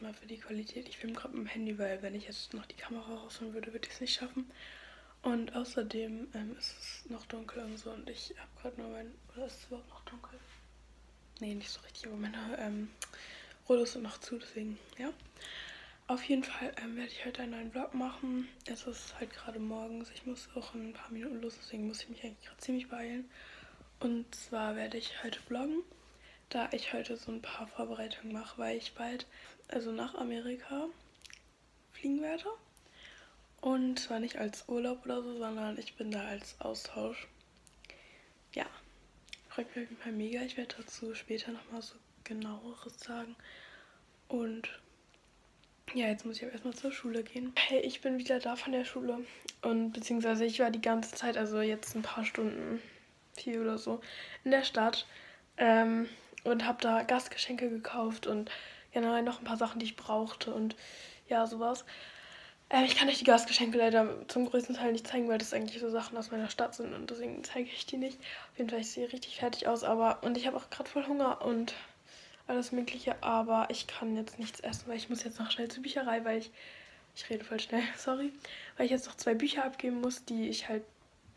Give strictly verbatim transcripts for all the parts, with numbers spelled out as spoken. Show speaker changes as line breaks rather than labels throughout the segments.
erstmal für die Qualität. Ich filme gerade mit dem Handy, weil wenn ich jetzt noch die Kamera rausholen würde, würde ich es nicht schaffen. Und außerdem ähm, ist es noch dunkel und so und ich habe gerade nur mein... Oder ist es überhaupt noch dunkel? Nee, nicht so richtig, aber meine ähm, Rollos sind noch zu, deswegen, ja. Auf jeden Fall ähm, werde ich heute einen neuen Vlog machen. Es ist halt gerade morgens, ich muss auch in ein paar Minuten los, deswegen muss ich mich eigentlich gerade ziemlich beeilen. Und zwar werde ich heute vloggen, da ich heute so ein paar Vorbereitungen mache, weil ich bald, also nach Amerika fliegen werde. Und zwar nicht als Urlaub oder so, sondern ich bin da als Austausch. Ja, freut mich auf jeden Fall mega. Ich werde dazu später nochmal so genaueres sagen. Und ja, jetzt muss ich aber erstmal zur Schule gehen. Hey, ich bin wieder da von der Schule. Und beziehungsweise ich war die ganze Zeit, also jetzt ein paar Stunden, vier oder so, in der Stadt. Ähm, und habe da Gastgeschenke gekauft und generell noch ein paar Sachen, die ich brauchte und ja, sowas. Äh, ich kann euch die Gastgeschenke leider zum größten Teil nicht zeigen, weil das eigentlich so Sachen aus meiner Stadt sind und deswegen zeige ich die nicht. Auf jeden Fall, ich sehe richtig fertig aus, aber und ich habe auch gerade voll Hunger und alles Mögliche, aber ich kann jetzt nichts essen, weil ich muss jetzt noch schnell zur Bücherei, weil ich, ich rede voll schnell, sorry, weil ich jetzt noch zwei Bücher abgeben muss, die ich halt,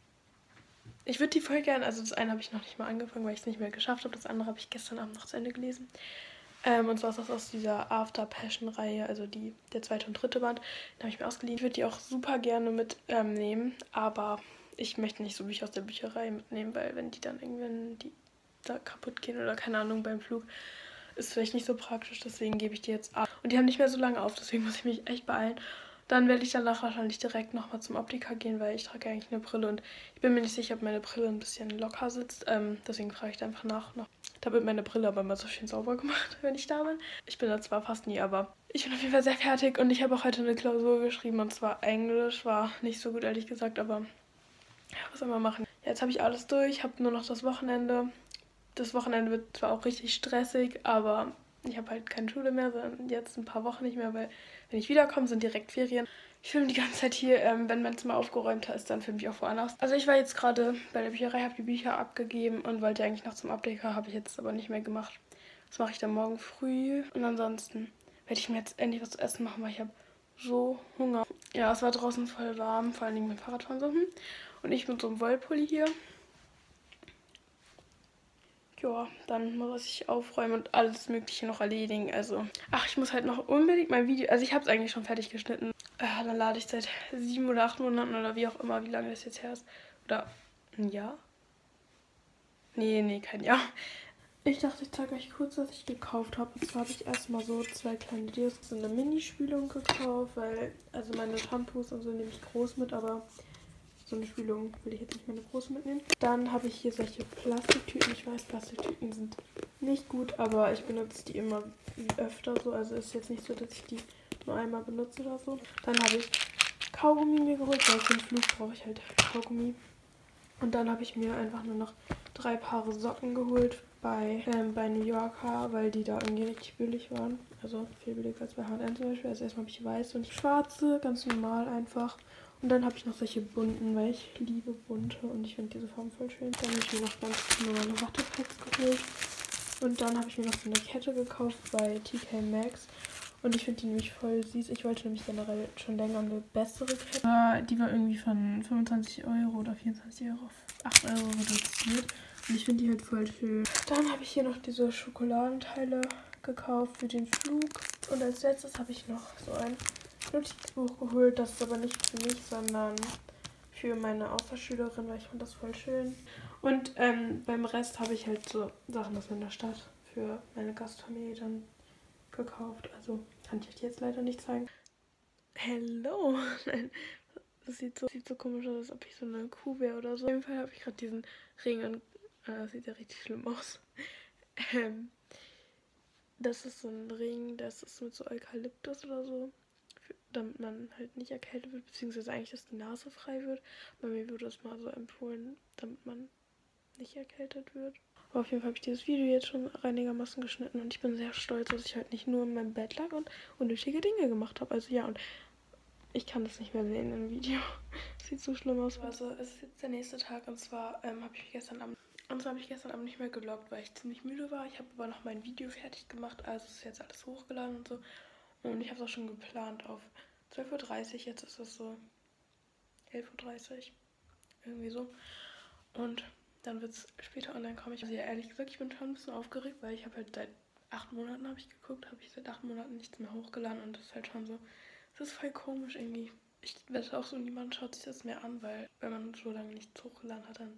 ich würde die voll gerne, also das eine habe ich noch nicht mal angefangen, weil ich es nicht mehr geschafft habe, das andere habe ich gestern Abend noch zu Ende gelesen. Ähm, und zwar ist das aus dieser After Passion Reihe, also die, der zweite und dritte Band, den habe ich mir ausgeliehen. Ich würde die auch super gerne mitnehmen, ähm, aber ich möchte nicht so Bücher aus der Bücherei mitnehmen, weil wenn die dann irgendwann die da kaputt gehen oder keine Ahnung beim Flug, ist vielleicht nicht so praktisch, deswegen gebe ich die jetzt ab. Und die haben nicht mehr so lange auf, deswegen muss ich mich echt beeilen. Dann werde ich danach wahrscheinlich direkt nochmal zum Optiker gehen, weil ich trage eigentlich eine Brille und ich bin mir nicht sicher, ob meine Brille ein bisschen locker sitzt. Ähm, deswegen frage ich da einfach nach. Noch. Da wird meine Brille aber immer so schön sauber gemacht, wenn ich da bin. Ich bin da zwar fast nie, aber ich bin auf jeden Fall sehr fertig und ich habe auch heute eine Klausur geschrieben und zwar Englisch. War nicht so gut, ehrlich gesagt, aber ja, was soll man machen? Ja, jetzt habe ich alles durch, habe nur noch das Wochenende. Das Wochenende wird zwar auch richtig stressig, aber ich habe halt keine Schule mehr, sondern jetzt ein paar Wochen nicht mehr, weil wenn ich wiederkomme, sind direkt Ferien. Ich filme die ganze Zeit hier, ähm, wenn mein Zimmer aufgeräumter ist, dann filme ich auch woanders. Also ich war jetzt gerade bei der Bücherei, habe die Bücher abgegeben und wollte eigentlich noch zum Abdecker, habe ich jetzt aber nicht mehr gemacht. Das mache ich dann morgen früh und ansonsten werde ich mir jetzt endlich was zu essen machen, weil ich habe so Hunger. Ja, es war draußen voll warm, vor allem mit Fahrradfahren so. Und ich mit so einem Wollpulli hier. Ja, dann muss ich aufräumen und alles Mögliche noch erledigen. Also, ach, ich muss halt noch unbedingt mein Video, also ich habe es eigentlich schon fertig geschnitten. Äh, dann lade ich seit sieben oder acht Monaten oder wie auch immer, wie lange das jetzt her ist. Oder ein Jahr? Nee, nee, kein Jahr. Ich dachte, ich zeige euch kurz, was ich gekauft habe. Und zwar habe ich erstmal so zwei kleine Deos, so eine Mini-Spülung gekauft, weil, also meine Shampoos und so nehme ich groß mit, aber so eine Spülung will ich jetzt nicht mehr eine große mitnehmen. Dann habe ich hier solche Plastiktüten. Ich weiß, Plastiktüten sind nicht gut, aber ich benutze die immer öfter so. Also ist jetzt nicht so, dass ich die nur einmal benutze oder so. Dann habe ich Kaugummi mir geholt, weil für den Flug brauche ich halt Kaugummi. Und dann habe ich mir einfach nur noch drei Paare Socken geholt bei, ähm, bei New Yorker, weil die da irgendwie richtig billig waren. Also viel billiger als bei H und M zum Beispiel. Also erstmal habe ich weiße und schwarze, ganz normal einfach. Und dann habe ich noch solche bunten, weil ich liebe bunte und ich finde diese Farben voll schön. Dann habe ich mir noch ganz normale Wattepads geholt. Und dann habe ich mir noch so eine Kette gekauft bei T K Maxx. Und ich finde die nämlich voll süß. Ich wollte nämlich generell schon länger eine bessere Kette. Aber die war irgendwie von fünfundzwanzig Euro oder vierundzwanzig Euro auf acht Euro reduziert. Und ich finde die halt voll schön. Dann habe ich hier noch diese Schokoladenteile gekauft für den Flug. Und als letztes habe ich noch so ein Notizbuch geholt. Das ist aber nicht für mich, sondern für meine Austauschschülerin, weil ich fand das voll schön. Und ähm, beim Rest habe ich halt so Sachen aus meiner Stadt für meine Gastfamilie dann gekauft. Also kann ich euch jetzt leider nicht zeigen. Hello! Das sieht so, sieht so komisch aus, als ob ich so eine Kuh wäre oder so. Auf jeden Fall habe ich gerade diesen Ring und äh, das sieht ja richtig schlimm aus. Ähm, das ist so ein Ring, das ist mit so Eukalyptus oder so, für, damit man halt nicht erkältet wird, beziehungsweise eigentlich, dass die Nase frei wird. Bei mir wurde das mal so empfohlen, damit man nicht erkältet wird. Aber auf jeden Fall habe ich dieses Video jetzt schon einigermaßen geschnitten und ich bin sehr stolz, dass ich halt nicht nur in meinem Bett lag und unnötige Dinge gemacht habe. Also ja, und ich kann das nicht mehr sehen im Video. Sieht so schlimm aus. Also es ist jetzt der nächste Tag und zwar ähm, habe ich gestern Abend und zwar habe ich gestern Abend nicht mehr gevloggt, weil ich ziemlich müde war. Ich habe aber noch mein Video fertig gemacht, also ist jetzt alles hochgeladen und so. Und ich habe es auch schon geplant auf zwölf Uhr dreißig, jetzt ist es so elf Uhr dreißig, irgendwie so. Und dann wird es später online kommen. Ich, also ja, ehrlich gesagt, ich bin schon ein bisschen aufgeregt, weil ich habe halt seit acht Monaten, habe ich geguckt, habe ich seit acht Monaten nichts mehr hochgeladen und das ist halt schon so, das ist voll komisch irgendwie. Ich wette auch so, niemand schaut sich das mehr an, weil wenn man so lange nichts hochgeladen hat, dann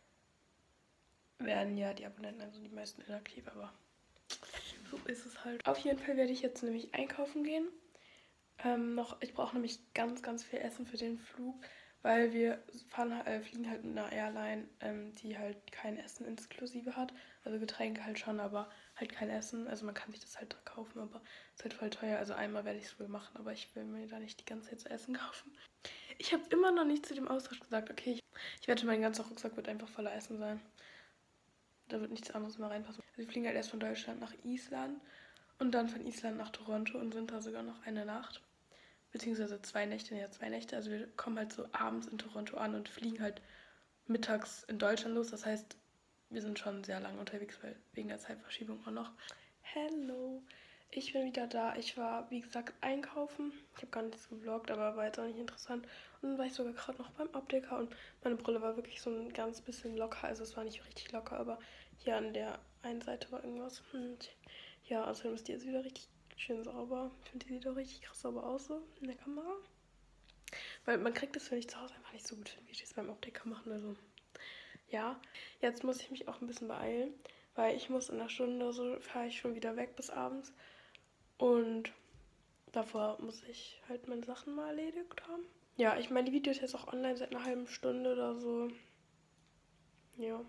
werden ja die Abonnenten, also die meisten, inaktiv, aber so ist es halt. Auf jeden Fall werde ich jetzt nämlich einkaufen gehen. Ähm, noch, ich brauche nämlich ganz, ganz viel Essen für den Flug, weil wir fahren, äh, fliegen halt mit einer Airline, ähm, die halt kein Essen inklusive hat. Also Getränke halt schon, aber halt kein Essen. Also man kann sich das halt kaufen, aber es ist halt voll teuer. Also einmal werde ich es wohl machen, aber ich will mir da nicht die ganze Zeit zu essen kaufen. Ich habe immer noch nicht zu dem Austausch gesagt, okay, ich, ich wette, mein ganzer Rucksack wird einfach voller Essen sein. Da wird nichts anderes mehr reinpassen. Also wir fliegen halt erst von Deutschland nach Island und dann von Island nach Toronto und sind da sogar noch eine Nacht. Beziehungsweise zwei Nächte, ja zwei Nächte. Also wir kommen halt so abends in Toronto an und fliegen halt mittags in Deutschland los. Das heißt, wir sind schon sehr lange unterwegs, weil wegen der Zeitverschiebung auch noch. Hello, ich bin wieder da. Ich war, wie gesagt, einkaufen. Ich habe gar nichts gevloggt, aber war jetzt auch nicht interessant. Und dann war ich sogar gerade noch beim Optiker und meine Brille war wirklich so ein ganz bisschen locker. Also es war nicht richtig locker, aber hier an der einen Seite war irgendwas. Und ja, außerdem ist die jetzt wieder richtig schön sauber. Ich finde, die sieht auch richtig krass sauber aus so in der Kamera. Weil man kriegt das, finde ich, zu Hause einfach nicht so gut hin, wie die es beim Optiker machen. Also ja, jetzt muss ich mich auch ein bisschen beeilen, weil ich muss in einer Stunde oder so, fahre ich schon wieder weg bis abends. Und davor muss ich halt meine Sachen mal erledigt haben. Ja, ich meine, die Video ist jetzt auch online seit einer halben Stunde oder so. Ja.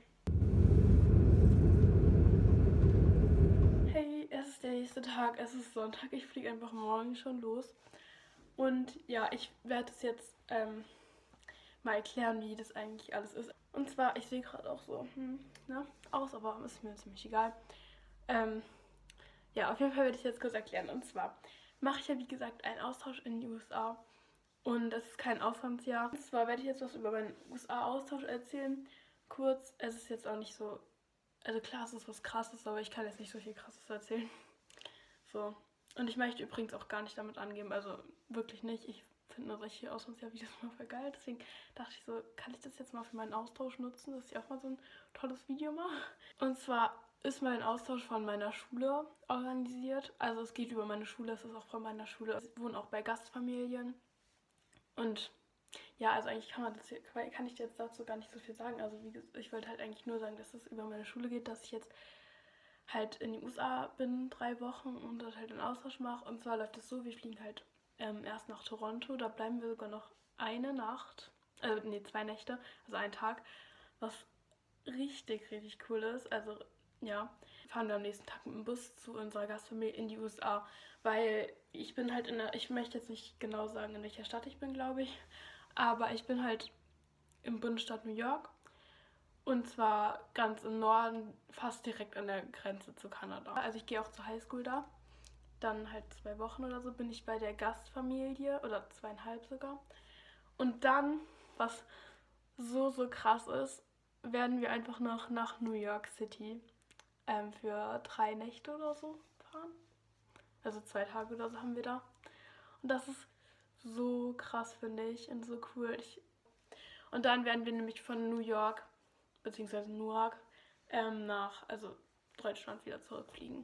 Hey, es ist der nächste Tag, es ist Sonntag, ich fliege einfach morgen schon los. Und ja, ich werde es jetzt ähm, mal erklären, wie das eigentlich alles ist. Und zwar, ich sehe gerade auch so hm, ne, aus, aber ist mir ziemlich egal. Ähm, ja, auf jeden Fall werde ich jetzt kurz erklären. Und zwar mache ich ja, wie gesagt, einen Austausch in die U S A. Und das ist kein Auslandsjahr. Und zwar werde ich jetzt was über meinen U S A-Austausch erzählen. Kurz, es ist jetzt auch nicht so, also klar, es ist was Krasses, aber ich kann jetzt nicht so viel Krasses erzählen. So. Und ich möchte übrigens auch gar nicht damit angeben, also wirklich nicht. Ich finde nur solche Auslandsjahr-Videos mal voll geil. Deswegen dachte ich so, kann ich das jetzt mal für meinen Austausch nutzen, dass ich auch mal so ein tolles Video mache. Und zwar ist mein Austausch von meiner Schule organisiert. Also es geht über meine Schule, es ist auch von meiner Schule. Ich wohne auch bei Gastfamilien. Und ja, also eigentlich kann man das hier, kann ich jetzt dazu gar nicht so viel sagen. Also wie gesagt, ich wollte halt eigentlich nur sagen, dass es über meine Schule geht, dass ich jetzt halt in die U S A bin, drei Wochen und dort halt einen Austausch mache. Und zwar läuft es so, wir fliegen halt ähm, erst nach Toronto, da bleiben wir sogar noch eine Nacht, also nee, zwei Nächte, also einen Tag, was richtig, richtig cool ist. Also ja, fahren wir am nächsten Tag mit dem Bus zu unserer Gastfamilie in die U S A, weil ich bin halt in der, ich möchte jetzt nicht genau sagen, in welcher Stadt ich bin, glaube ich, aber ich bin halt im Bundesstaat New York. Und zwar ganz im Norden, fast direkt an der Grenze zu Kanada. Also ich gehe auch zur Highschool da. Dann halt zwei Wochen oder so bin ich bei der Gastfamilie, oder zweieinhalb sogar. Und dann, was so, so krass ist, werden wir einfach noch nach New York City ähm, für drei Nächte oder so fahren. Also zwei Tage oder so haben wir da. Und das ist so krass, finde ich, und so cool. Ich und dann werden wir nämlich von New York beziehungsweise Newark ähm, nach, also Deutschland wieder zurückfliegen.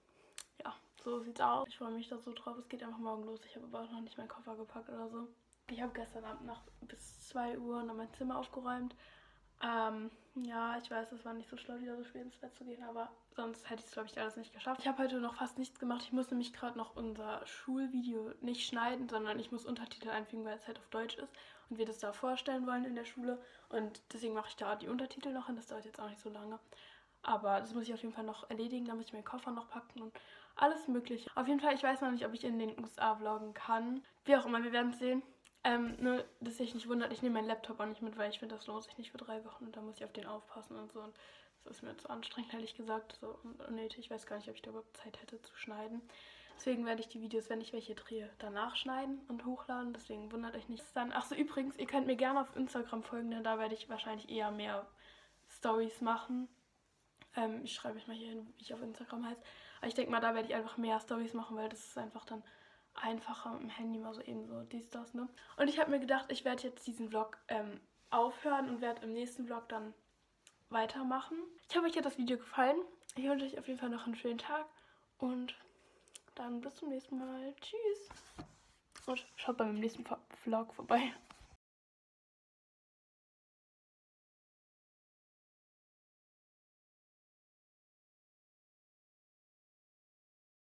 Ja, so sieht's aus. Ich freue mich da so drauf. Es geht einfach morgen los. Ich habe aber auch noch nicht meinen Koffer gepackt oder so. Ich habe gestern Abend noch bis zwei Uhr noch mein Zimmer aufgeräumt. Ähm, ja, ich weiß, es war nicht so schlau, wieder so spät ins Bett zu gehen, aber sonst hätte ich es, glaube ich, alles nicht geschafft. Ich habe heute noch fast nichts gemacht. Ich muss nämlich gerade noch unser Schulvideo nicht schneiden, sondern ich muss Untertitel einfügen, weil es halt auf Deutsch ist und wir das da vorstellen wollen in der Schule. Und deswegen mache ich da die Untertitel noch hin. Das dauert jetzt auch nicht so lange. Aber das muss ich auf jeden Fall noch erledigen. Da muss ich meinen Koffer noch packen und alles mögliche. Auf jeden Fall, ich weiß noch nicht, ob ich in den U S A vloggen kann. Wie auch immer, wir werden es sehen. Ähm, nur, dass sich nicht wundert, ich nehme meinen Laptop auch nicht mit, weil ich finde, das lohnt sich nicht für drei Wochen und da muss ich auf den aufpassen und so. Und das ist mir zu anstrengend, ehrlich gesagt, so unnötig. Ich weiß gar nicht, ob ich da überhaupt Zeit hätte zu schneiden. Deswegen werde ich die Videos, wenn ich welche drehe, danach schneiden und hochladen. Deswegen wundert euch nicht. Dann, ach so, übrigens, ihr könnt mir gerne auf Instagram folgen, denn da werde ich wahrscheinlich eher mehr Stories machen. Ähm, ich schreibe euch mal hier hin, wie ich auf Instagram heiße. Aber ich denke mal, da werde ich einfach mehr Stories machen, weil das ist einfach dann einfacher mit dem Handy mal so eben so dies, das, ne? Und ich habe mir gedacht, ich werde jetzt diesen Vlog ähm, aufhören und werde im nächsten Vlog dann weitermachen. Ich hoffe, euch hat das Video gefallen. Ich wünsche euch auf jeden Fall noch einen schönen Tag und dann bis zum nächsten Mal. Tschüss. Und schaut bei meinem nächsten Vlog vorbei.